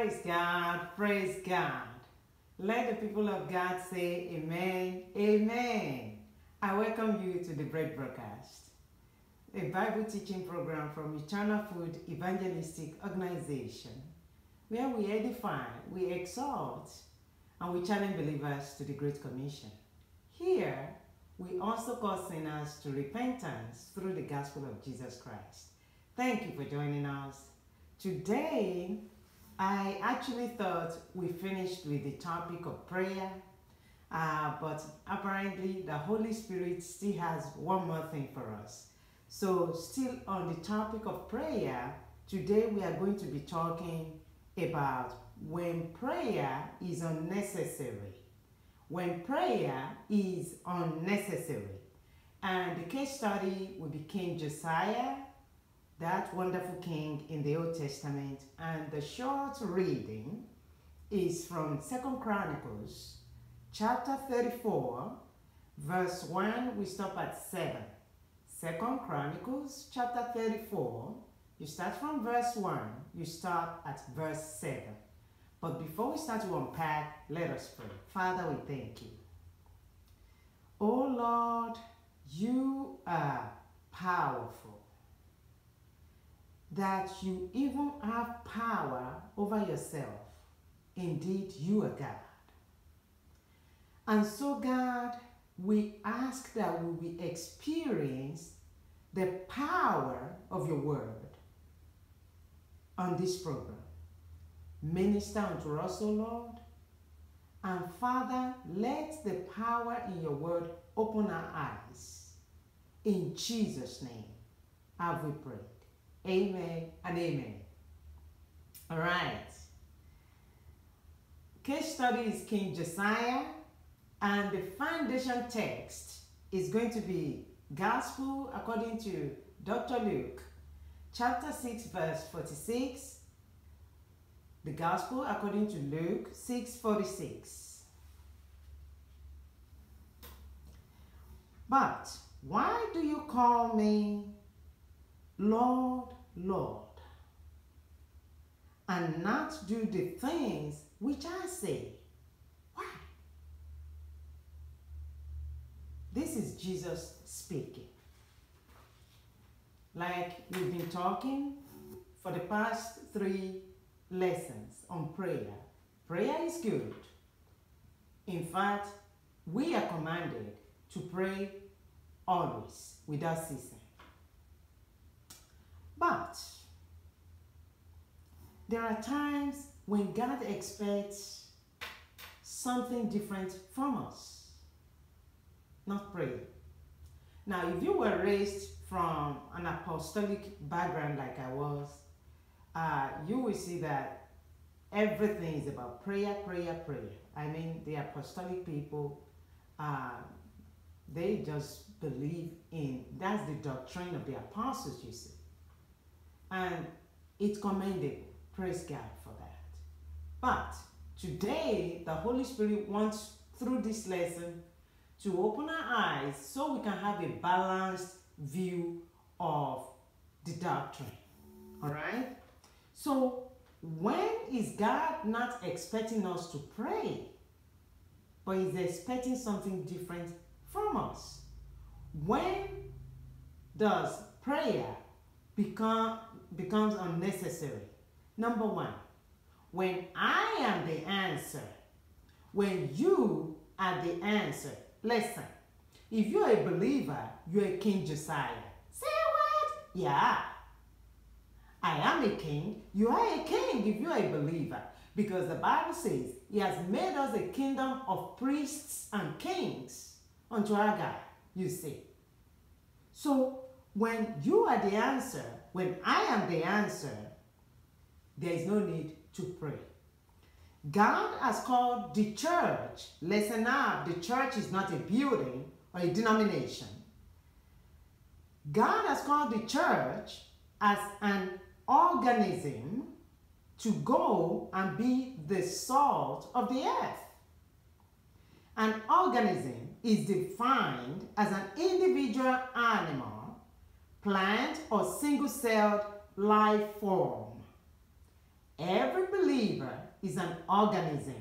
Praise God, praise God. Let the people of God say amen, amen. I welcome you to the Bread Broadcast, a Bible teaching program from Eternal Food Evangelistic Organization, where we edify, we exalt, and we challenge believers to the Great Commission. Here, we also call sinners to repentance through the gospel of Jesus Christ. Thank you for joining us. Today, I actually thought we finished with the topic of prayer, but apparently the Holy Spirit still has one more thing for us. So still on the topic of prayer, today we are going to be talking about when prayer is unnecessary. When prayer is unnecessary. And the case study will be King Josiah, that wonderful king in the Old Testament, and the short reading is from 2 Chronicles chapter 34 verse 1. We stop at 7. 2 Chronicles chapter 34, you start from verse 1, you stop at verse 7. But before we start to unpack, let us pray. Father, we thank you. Oh Lord, you are powerful, that you even have power over yourself. Indeed, you are God. And so, God, we ask that we will experience the power of your word on this program. Minister unto us, O Lord. And Father, let the power in your word open our eyes. In Jesus' name have we prayed. Amen and amen. All right. Case study is King Josiah, and the foundation text is going to be Gospel according to Dr. Luke, chapter 6, verse 46. The Gospel according to Luke 6:46. But why do you call me Lord, Lord, and not do the things which I say? Why? This is Jesus speaking. Like we've been talking for the past 3 lessons on prayer. Prayer is good. In fact, we are commanded to pray always without ceasing. But there are times when God expects something different from us, not prayer. Now, if you were raised from an apostolic background like I was, you will see that everything is about prayer, prayer, prayer. I mean, the apostolic people, they just believe in, that's the doctrine of the apostles, you see. And it's commendable. Praise God for that. But today, the Holy Spirit wants, through this lesson, to open our eyes so we can have a balanced view of the doctrine. All right? So, when is God not expecting us to pray, but He's expecting something different from us? When does prayer becomes unnecessary? Number 1, when I am the answer, when you are the answer. Listen, if you're a believer, you're a King Josiah. Say what? Yeah. I am a king. You are a king if you're a believer. Because the Bible says He has made us a kingdom of priests and kings unto our God, you see. So, when you are the answer, when I am the answer, there is no need to pray. God has called the church, listen up, the church is not a building or a denomination. God has called the church as an organism to go and be the salt of the earth. An organism is defined as an individual animal, plant, or single-celled life form. Every believer is an organism.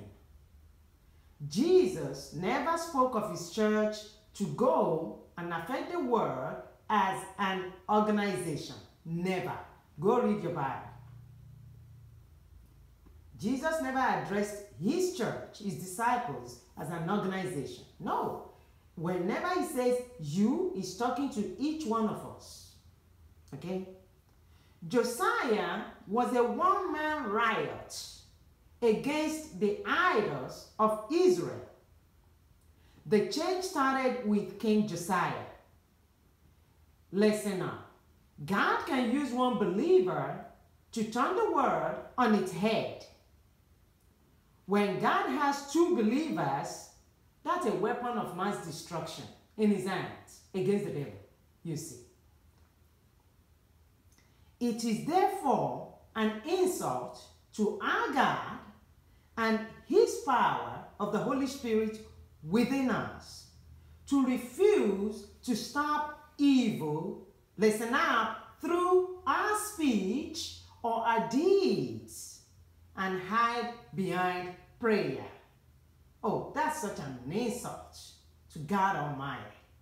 Jesus never spoke of his church to go and affect the world as an organization. Never. Go read your Bible. Jesus never addressed his church, his disciples, as an organization. No. Whenever he says you, he's talking to each one of us. Okay? Josiah was a one-man riot against the idols of Israel. The change started with King Josiah. Listen up. God can use one believer to turn the world on its head. When God has two believers, that's a weapon of mass destruction in his hands against the devil, you see. It is therefore an insult to our God and his power of the Holy Spirit within us to refuse to stop evil, listen up, through our speech or our deeds and hide behind prayer. Oh, that's such an insult to God Almighty.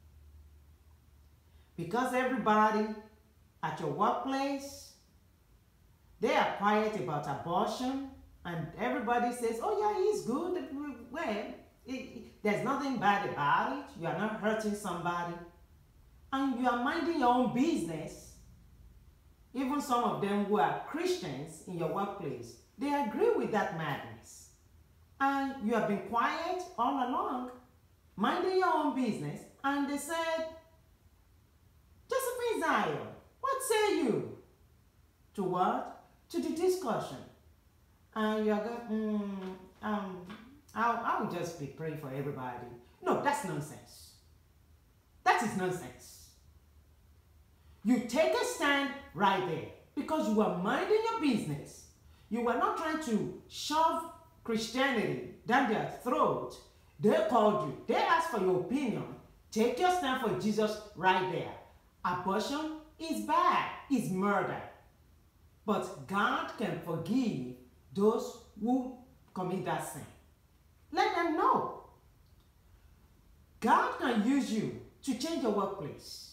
Because everybody at your workplace, they are quiet about abortion, and everybody says, oh yeah, he's good. Well, there's nothing bad about it. You are not hurting somebody. And you are minding your own business. Even some of them who are Christians in your workplace, they agree with that madness. And you have been quiet all along, minding your own business, and they said, Josephine Zion, what say you? To what? To the discussion. And you are going, I'll just be praying for everybody. No, that's nonsense. That is nonsense. You take a stand right there because you are minding your business. You are not trying to shove Christianity down their throat. They called you. They asked for your opinion. Take your stand for Jesus right there. Abortion is bad. It's murder. But God can forgive those who commit that sin. Let them know. God can use you to change your workplace.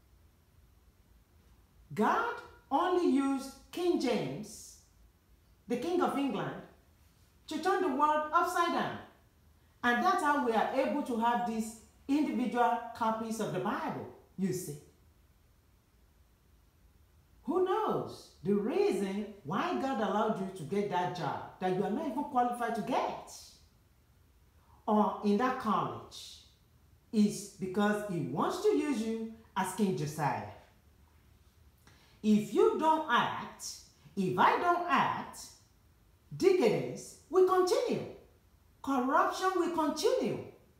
God only used King James, the King of England, to turn the world upside down. And that's how we are able to have these individual copies of the Bible, you see. Who knows the reason why God allowed you to get that job that you are not even qualified to get, or in that college, is because he wants to use you as King Josiah. If you don't act, if I don't act, decadence will continue. Corruption will continue.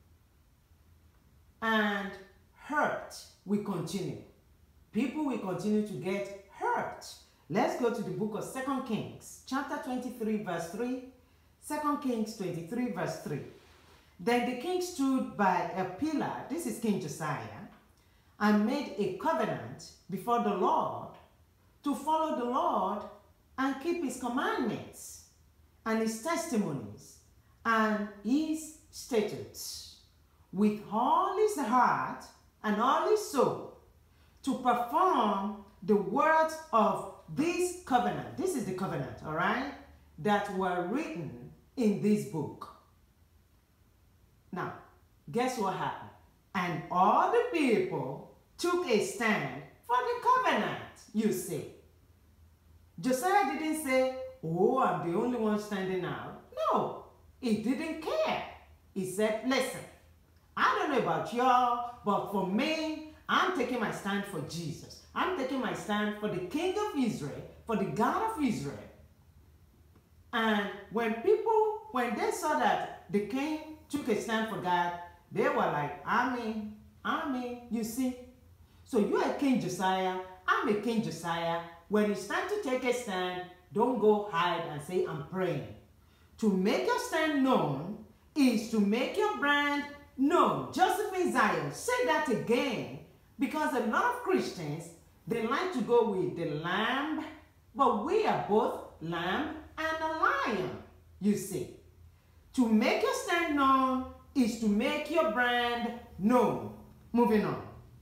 And hurt will continue. People will continue to get hurt. Let's go to the book of 2 Kings, chapter 23, verse 3. 2 Kings 23, verse 3. Then the king stood by a pillar, this is King Josiah, and made a covenant before the Lord to follow the Lord and keep his commandments and his testimonies and his statutes with all his heart and all his soul, to perform the words of this covenant. This is the covenant, all right, that were written in this book. Now, guess what happened? And all the people took a stand for the covenant, you see. Josiah didn't say, oh, I'm the only one standing out. No, he didn't care. He said, listen, I don't know about y'all, but for me, I'm taking my stand for Jesus. I'm taking my stand for the King of Israel, for the God of Israel. And when they saw that the king took a stand for God, they were like, Amen, you see. So you are King Josiah, I'm a King Josiah. When it's time to take a stand, don't go hide and say, I'm praying. To make your stand known is to make your brand known. Josephine Zion, say that again. Because a lot of Christians, they like to go with the lamb, but we are both lamb and a lion, you see. To make your stand known is to make your brand known. Moving on.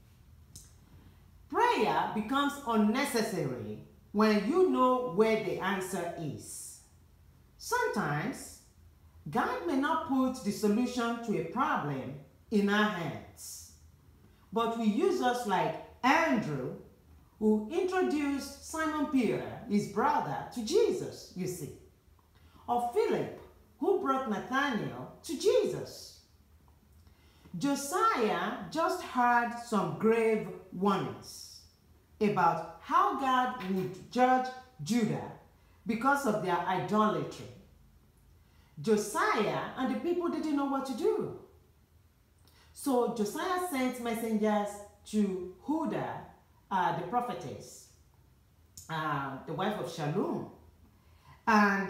Prayer becomes unnecessary when you know where the answer is. Sometimes, God may not put the solution to a problem in our hands, but we use us like Andrew, who introduced Simon Peter, his brother, to Jesus, you see. Or Philip, who brought Nathanael to Jesus. Josiah just heard some grave warnings about how God would judge Judah because of their idolatry. Josiah and the people didn't know what to do. So Josiah sent messengers to Huldah, the prophetess, the wife of Shallum. And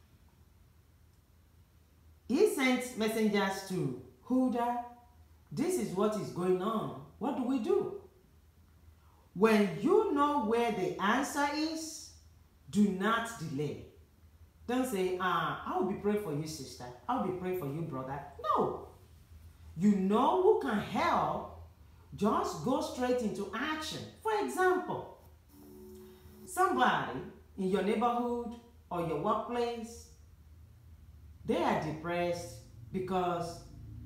he sent messengers to Huldah. This is what is going on. What do we do? When you know where the answer is, do not delay. Don't say, I will be praying for you, sister. I will be praying for you, brother. No. You know who can help. Just go straight into action. For example, somebody in your neighborhood or your workplace, they are depressed because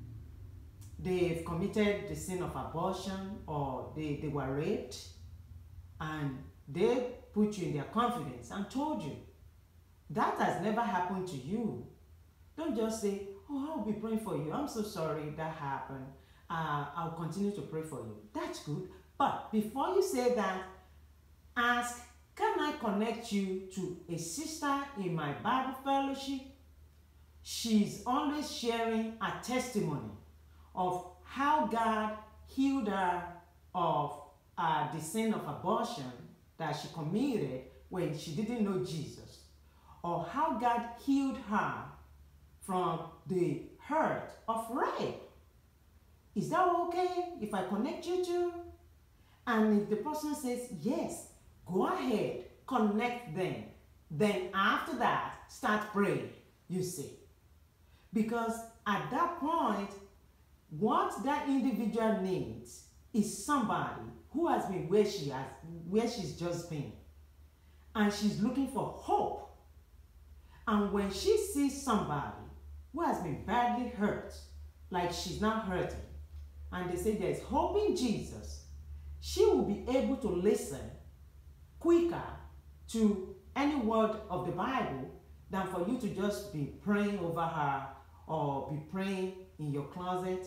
they've committed the sin of abortion or they were raped, and they put you in their confidence and told you. That has never happened to you. Don't just say, oh, I'll be praying for you. I'm so sorry that happened. I'll continue to pray for you. That's good. But before you say that, ask, can I connect you to a sister in my Bible fellowship? She's always sharing a testimony of how God healed her of the sin of abortion that she committed when she didn't know Jesus, or how God healed her from the hurt of rape. Is that okay if I connect you to? And if the person says yes, go ahead, connect them. Then after that, start praying, you see. Because at that point, what that individual needs is somebody who has been where she's just been. And she's looking for hope. And when she sees somebody who has been badly hurt, like she's not hurting, and they say there's hope in Jesus, she will be able to listen quicker to any word of the Bible than for you to just be praying over her or be praying in your closet,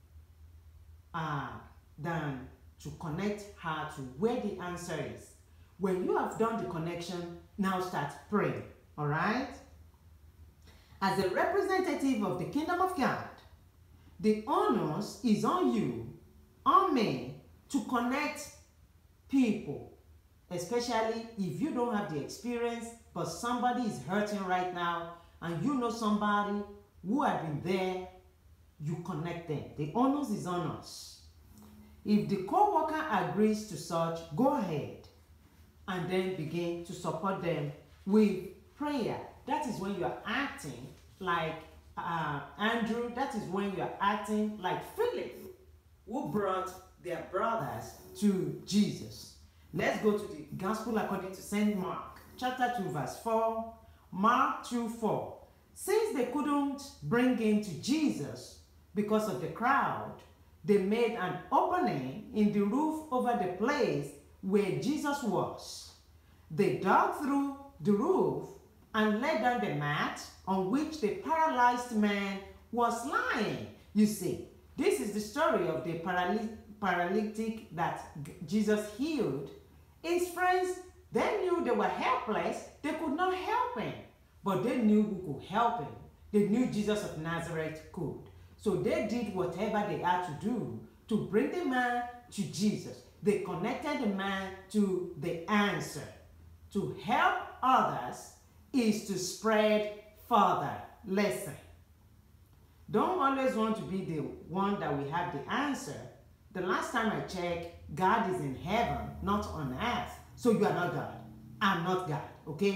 than to connect her to where the answer is. When you have done the connection, now start praying, all right? As a representative of the kingdom of God, the onus is on you, on me, to connect people, especially if you don't have the experience, but somebody is hurting right now, and you know somebody who have been there, you connect them. The onus is on us. If the co-worker agrees to such, go ahead and then begin to support them with prayer. That is when you are acting like Andrew. That is when you are acting like Philip, who brought their brothers to Jesus. Let's go to the Gospel according to St. Mark, chapter 2, verse 4. Mark 2:4. Since they couldn't bring him to Jesus because of the crowd, they made an opening in the roof over the place where Jesus was. They dug through the roof and laid down the mat on which the paralyzed man was lying. You see, this is the story of the paralytic that Jesus healed. His friends, they knew they were helpless. They could not help him, but they knew who could help him. They knew Jesus of Nazareth could. So they did whatever they had to do to bring the man to Jesus. They connected the man to the answer. To help others is to spread further. Listen. Don't always want to be the one that we have the answer. The last time I checked, God is in heaven, not on earth. So you are not God. I'm not God, okay?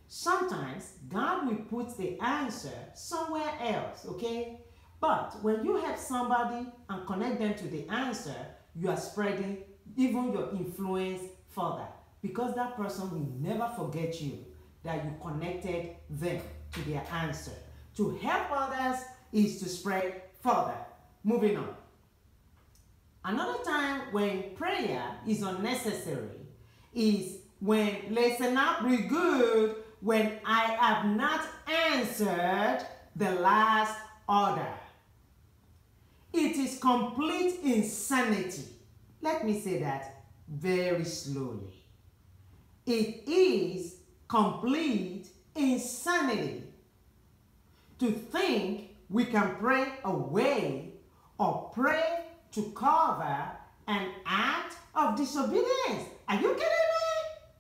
Sometimes God will put the answer somewhere else, okay? But when you help somebody and connect them to the answer, you are spreading even your influence further, because that person will never forget you, that you connected them to their answer. To help others is to spread further. Moving on. Another time when prayer is unnecessary is when, listen up real good, when I have not answered the last order. It is complete insanity. Let me say that very slowly. It is complete insanity to think we can pray away or pray to cover an act of disobedience. Are you kidding me?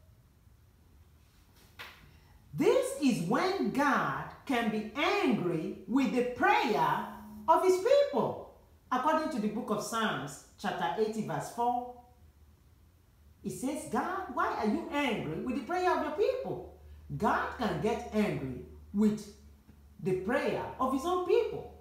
This is when God can be angry with the prayer of his people. According to the book of Psalms, chapter 80, verse 4, it says, God, why are you angry with the prayer of your people? God can get angry with the prayer of his own people.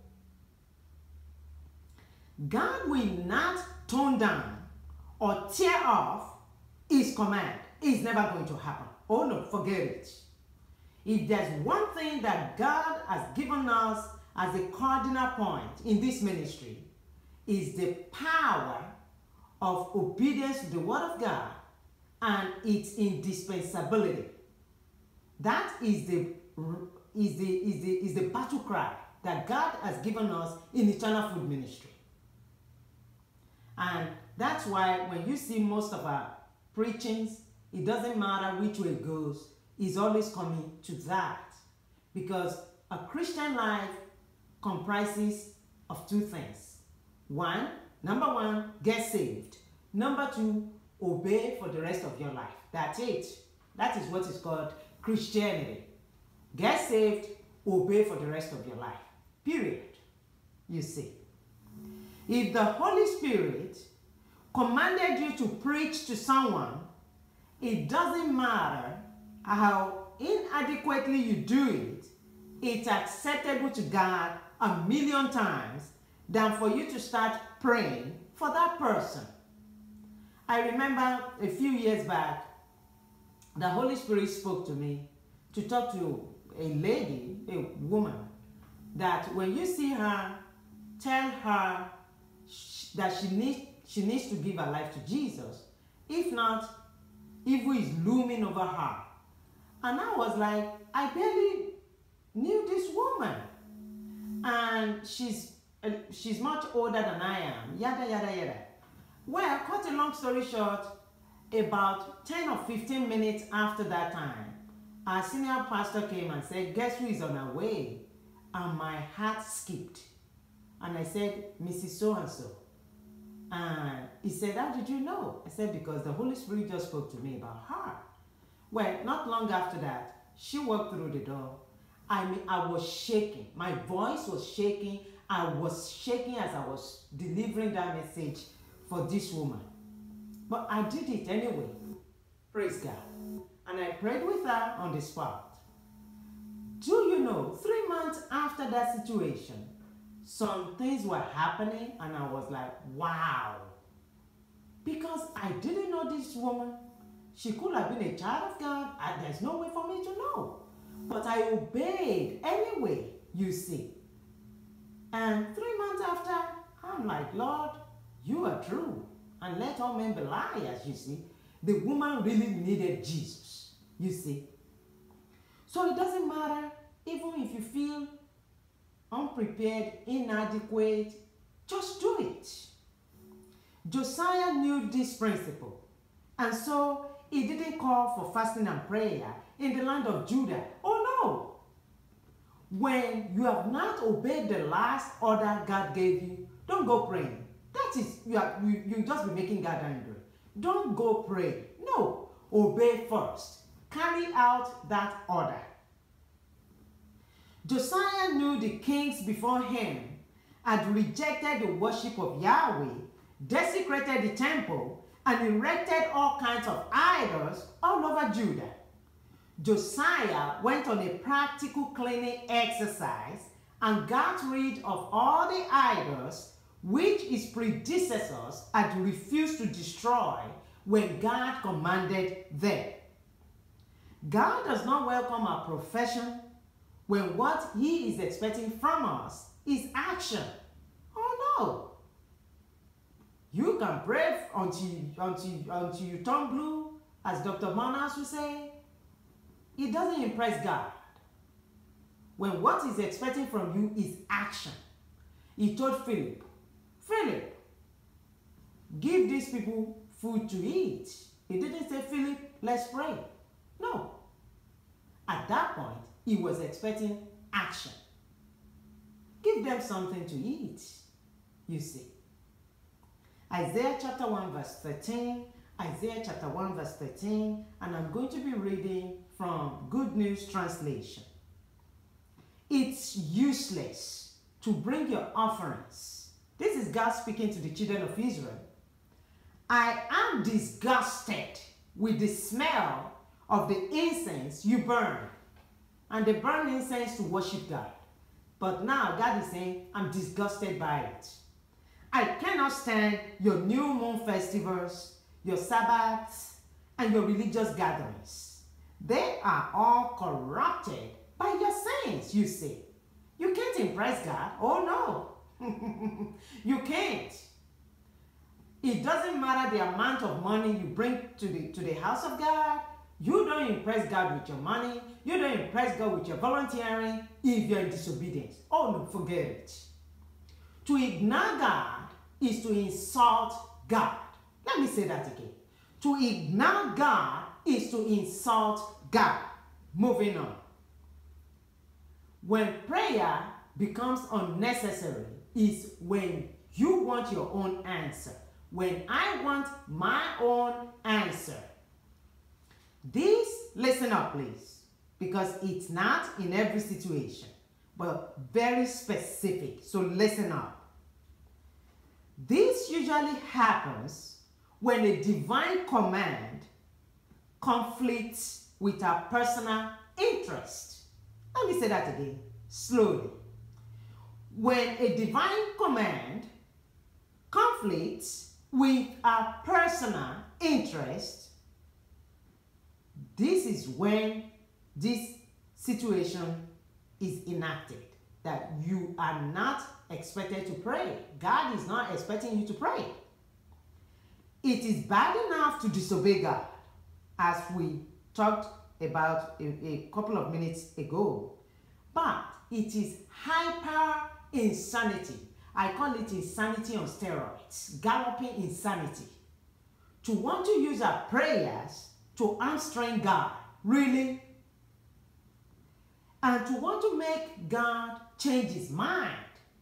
God will not tone down or tear off his command. It's never going to happen. Oh no, forget it. If there's one thing that God has given us as a cardinal point in this ministry, is the power of obedience to the word of God and its indispensability. That is the battle cry that God has given us in Eternal Food Ministry. And that's why when you see most of our preachings, it doesn't matter which way it goes, it's always coming to that. Because a Christian life comprises of two things. Number one, get saved. Number two, obey for the rest of your life. That's it. That is what is called Christianity. Get saved, obey for the rest of your life. Period. You see. If the Holy Spirit commanded you to preach to someone, it doesn't matter how inadequately you do it, it's acceptable to God 1,000,000 times than for you to start praying for that person. I remember a few years back, the Holy Spirit spoke to me to talk to a lady, a woman, that when you see her, tell her that she needs to give her life to Jesus. If not, evil is looming over her. And I was like, I barely knew this woman. And she's much older than I am, yada, yada, yada. Well, cut a long story short, about 10 or 15 minutes after that time, our senior pastor came and said, guess who is on her way? And my heart skipped. And I said, Mrs. So-and-so. And he said, how did you know? I said, because the Holy Spirit just spoke to me about her. Well, not long after that, she walked through the door. I mean, I was shaking. My voice was shaking. I was shaking as I was delivering that message for this woman. But I did it anyway. Praise God. And I prayed with her on the spot. Do you know, 3 months after that situation, some things were happening and I was like, wow. Because I didn't know this woman. She could have been a child of God. And there's no way for me to know. But I obeyed anyway, you see. And 3 months after, I'm like, Lord, you are true. And let all men be liars, you see. The woman really needed Jesus, you see. So it doesn't matter, even if you feel unprepared, inadequate, just do it. Josiah knew this principle. And so he didn't call for fasting and prayer in the land of Judah. Oh no! When you have not obeyed the last order God gave you, don't go praying. That is, you just be making God angry. Don't go pray. No, obey first. Carry out that order. Josiah knew the kings before him had rejected the worship of Yahweh, desecrated the temple, and erected all kinds of idols all over Judah. Josiah went on a practical cleaning exercise and got rid of all the idols which his predecessors had refused to destroy when God commanded them. God does not welcome our profession when what he is expecting from us is action. Oh no! You can pray until you turn blue, as Dr. Manas would say. It doesn't impress God when what he's expecting from you is action. He told Philip, Philip, give these people food to eat. He didn't say, Philip, let's pray. No. At that point, he was expecting action. Give them something to eat, you see. Isaiah chapter 1 verse 13, Isaiah chapter 1 verse 13, and I'm going to be reading from Good News Translation. It's useless to bring your offerings. This is God speaking to the children of Israel. I am disgusted with the smell of the incense you burn. And they burn incense to worship God. But now God is saying, I'm disgusted by it. I cannot stand your new moon festivals, your Sabbaths, and your religious gatherings. They are all corrupted by your sins, you see. You can't impress God. Oh no. You can't. It doesn't matter the amount of money you bring to the house of God. You don't impress God with your money. You don't impress God with your volunteering if you're in disobedience. Oh no, forget it. To ignore God is to insult God. Let me say that again. To ignore God is to insult God. Moving on. When prayer becomes unnecessary is when you want your own answer. When I want my own answer. This, listen up please, because it's not in every situation, but very specific. So listen up. This usually happens when a divine command conflicts with our personal interest. Let me say that again, slowly. When a divine command conflicts with our personal interest, this is when this situation is enacted, that you are not expected to pray. God is not expecting you to pray. It is bad enough to disobey God, as we talked about a couple of minutes ago, but it is hyper insanity. I call it insanity on steroids, galloping insanity. To want to use our prayers to hamstring God, really? And to want to make God change his mind.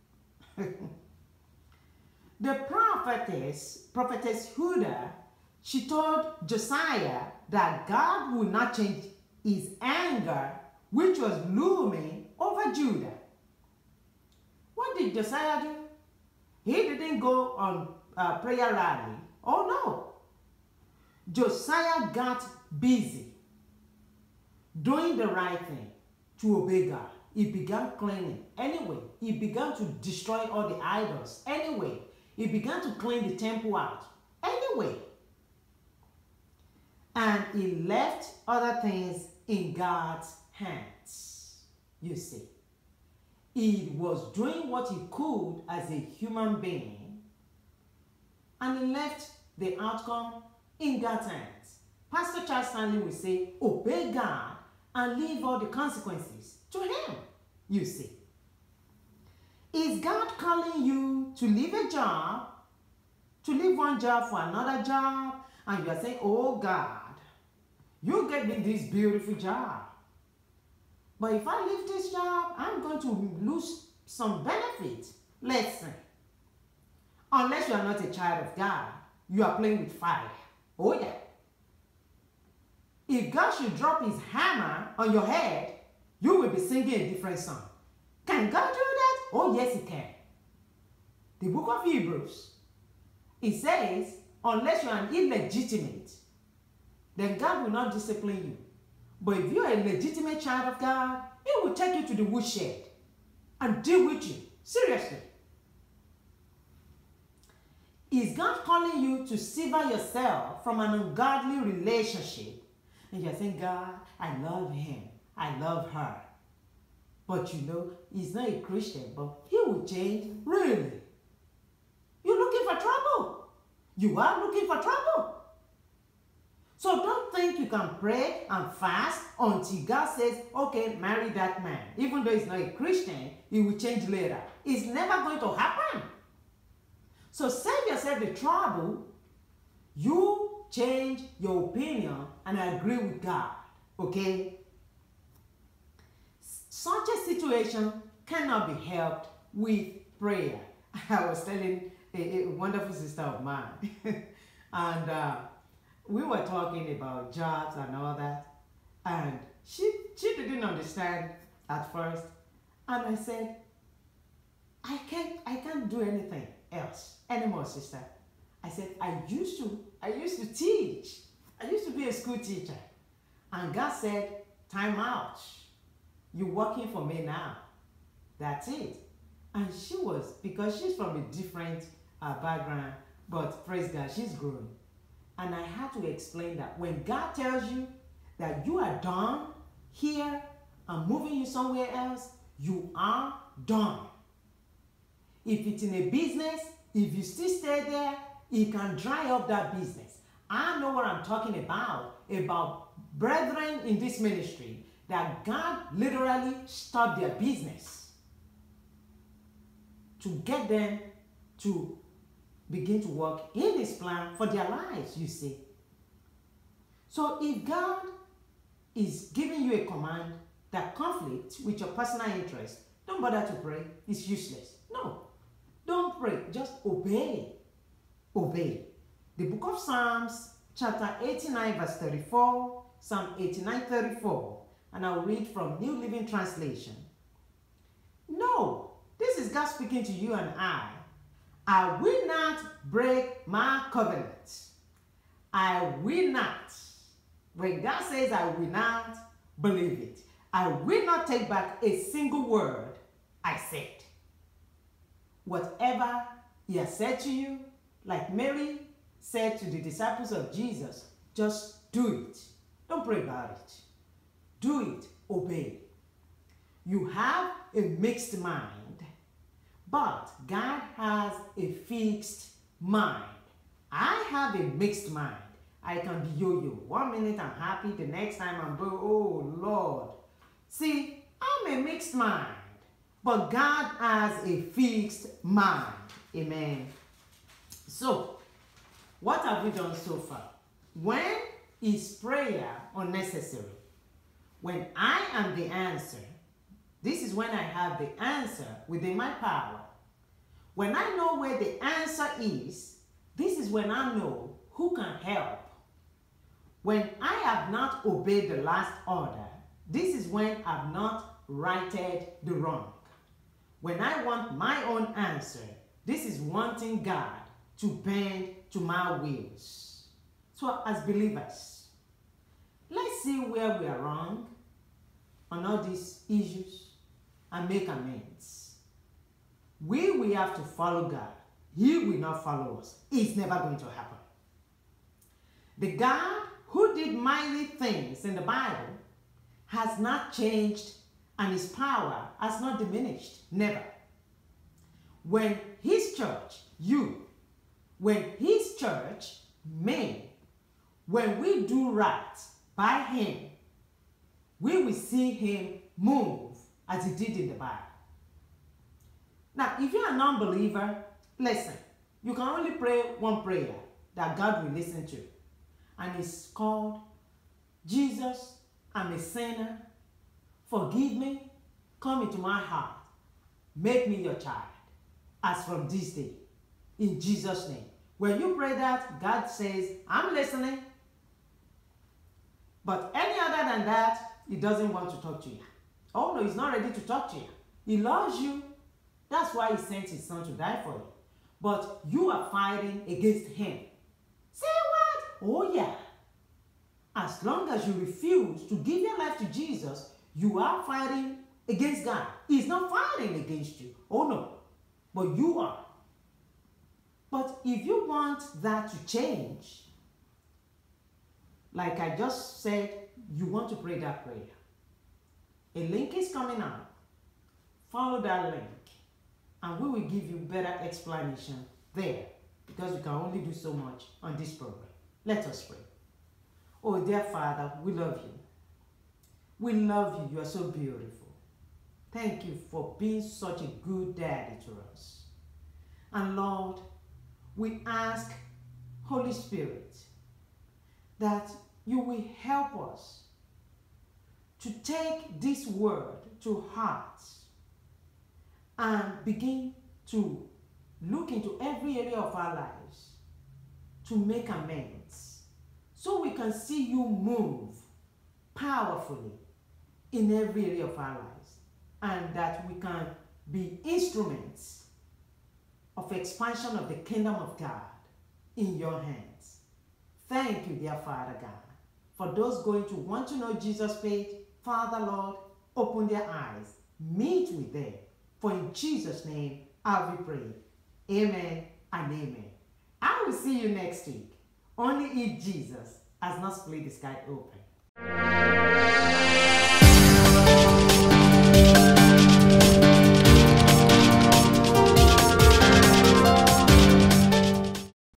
The prophetess Huda, she told Josiah that God would not change his anger, which was looming over Judah. What did Josiah do? He didn't go on a prayer rally. Oh no. Josiah got busy doing the right thing to obey God. He began cleaning anyway. He began to destroy all the idols anyway. He began to clean the temple out anyway. And he left other things in God's hands. You see, he was doing what he could as a human being, and he left the outcome in God's hands. Pastor Charles Stanley will say, obey God and leave all the consequences to him, you see. Is God calling you to leave a job, to leave one job for another job, and you are saying, oh God, you gave me this beautiful job, but if I leave this job, I'm going to lose some benefits. Listen, unless you are not a child of God, you are playing with fire. Oh yeah. If God should drop his hammer on your head, you will be singing a different song. Can God do that? Oh yes, he can. The book of Hebrews, it says, unless you are an illegitimate, then God will not discipline you. But if you're a legitimate child of God, He will take you to the woodshed and deal with you. Seriously. Is God calling you to sever yourself from an ungodly relationship? And you're saying, God, I love him. I love her. But you know, he's not a Christian, but he will change. Really? You're looking for trouble. You are looking for trouble. So don't think you can pray and fast until God says, okay, marry that man. Even though he's not a Christian, he will change later. It's never going to happen. So save yourself the trouble. You change your opinion and agree with God. Okay? Such a situation cannot be helped with prayer. I was telling a wonderful sister of mine. And we were talking about jobs and all that. And she didn't understand at first. And I said, I can't do anything else anymore, sister. I said, I used to teach. I used to be a school teacher. And God said, time out. You're working for me now. That's it. And she was, because she's from a different background, but praise God, she's grown. And I had to explain that when God tells you that you are done here and moving you somewhere else, you are done. If it's in a business, if you still stay there, it can dry up that business. I know what I'm talking about brethren in this ministry that God literally stopped their business to get them to begin to work in His plan for their lives, you see. So if God is giving you a command that conflicts with your personal interest, don't bother to pray. It's useless. No. Don't pray. Just obey. Obey. The book of Psalms, chapter 89, verse 34, Psalm 89, 34, and I'll read from New Living Translation. No, this is God speaking to you and I will not break my covenant. I will not. When God says I will not, believe it. I will not take back a single word I said. Whatever He has said to you, like Mary said to the disciples of Jesus, just do it. Don't pray about it. Do it. Obey. You have a mixed mind, but God has a fixed mind. I have a mixed mind. I can be yo-yo. 1 minute I'm happy, the next time I'm oh Lord. See, I'm a mixed mind, but God has a fixed mind. Amen. So, what have we done so far? When is prayer unnecessary? When I am the answer, this is when I have the answer within my power. When I know where the answer is, this is when I know who can help. When I have not obeyed the last order, this is when I've not righted the wrong. When I want my own answer, this is wanting God to bend to my wills. So as believers, let's see where we are wrong on all these issues and make amends. We will have to follow God. He will not follow us. It's never going to happen. The God who did mighty things in the Bible has not changed and His power has not diminished. Never. When His church, when His church, men, when we do right by Him, we will see Him move as He did in the Bible. Now, if you're a non-believer, listen, you can only pray one prayer that God will listen to. And it's called, Jesus, I'm a sinner. Forgive me. Come into my heart. Make me your child. As from this day. In Jesus' name. When you pray that, God says, I'm listening. But any other than that, He doesn't want to talk to you. Oh no, He's not ready to talk to you. He loves you. That's why He sent His Son to die for you. But you are fighting against Him. Say what? Oh yeah. As long as you refuse to give your life to Jesus, you are fighting against God. He's not fighting against you. Oh no. But you are. But if you want that to change, like I just said, you want to pray that prayer. A link is coming up. Follow that link and we will give you better explanation there, because we can only do so much on this program. Let us pray. Oh dear Father, we love you. We love you. You are so beautiful. Thank you for being such a good daddy to us. And Lord, we ask, Holy Spirit, that you will help us to take this word to heart and begin to look into every area of our lives to make amends, so we can see you move powerfully in every area of our lives, and that we can be instruments of expansion of the kingdom of God in your hands. Thank you, dear Father God. For those going to want to know Jesus' page, Father, Lord, open their eyes, meet with them. For in Jesus' name, I will pray. Amen and amen. I will see you next week, only if Jesus has not split the sky open.